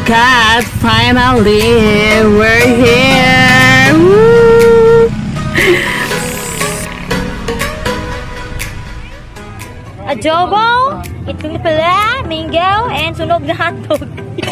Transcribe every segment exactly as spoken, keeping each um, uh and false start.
God, finally we're here. Woo! Adobo, itlog pala, mango, and sunog na hotdog.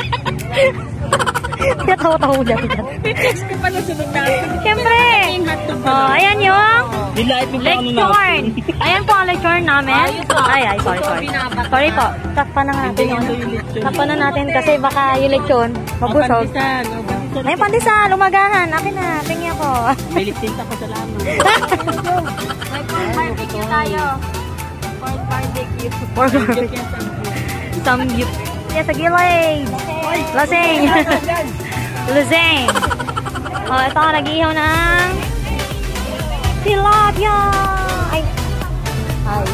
Kaya tawa-tawa mo dati dyan. Kasi pala sunog natin. Siyempre. Oh, ayan yung lechon. Ayan po ang lechon namin. Ay, ay, sorry, sorry. Sorry po. Takpan na natin yung takpan na natin kasi baka yung lechon mabusog. May pandesal, umagahan. Akin na, tingi ako. May lip tint ako sa lamang. May barbecue tayo. For barbecue. For barbecue. Samgyup. Yes, sa gilid. Lasing. Lasing. Oh, ito, nag-ihaw ng tilapia. Ay. Ay.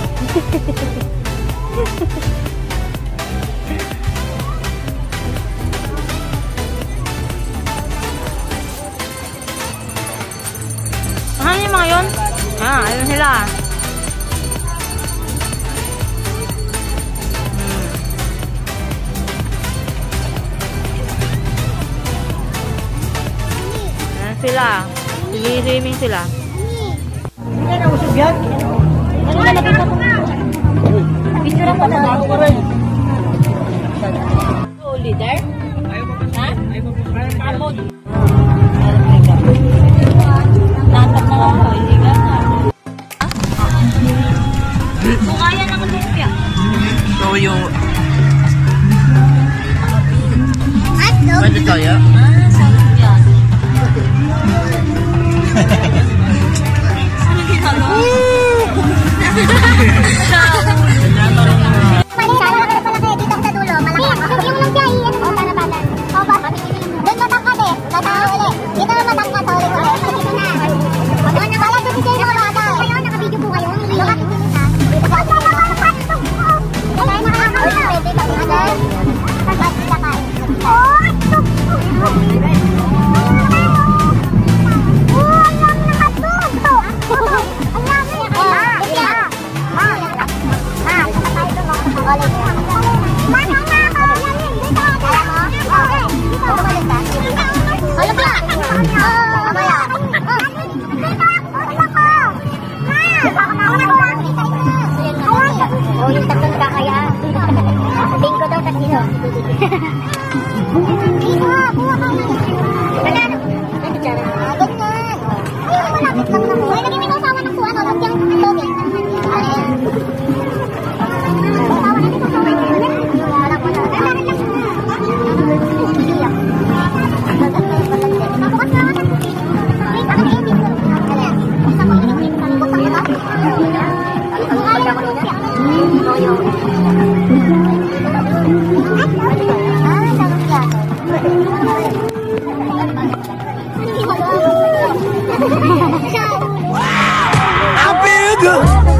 Ano yung mga yun? Ah, ayun sila. Sila. Swimming sila. Hindi na usog yan. Ano na nakita ko? Picture ako na. Oh, leader? Ha? Kamod. Natap na lang ako. Hindi ka na. Sukaya na mag-lumpia. Toyo. Hotdog? Pwede toyo? Ah, sarap yan. Ano ginalo? Oh, yung tatlong kakayaan. Bingo daw, tatlo. Bingo, buha ka na. Ganyan. Ganyan. Ay, malapit lang naman. Ay, naging may nausawa ng kuha, no? Yung tubig. Ay. Nausawa na dito sa mga. Wala po na. Ay, bakit lang? Iiyak. Mabukas na ako. Ay, bakit na hindi ko? Ganyan. Basta mo, hindi ko yung butang ito. Ay, ako nila. Toyo. Wow! I feel good.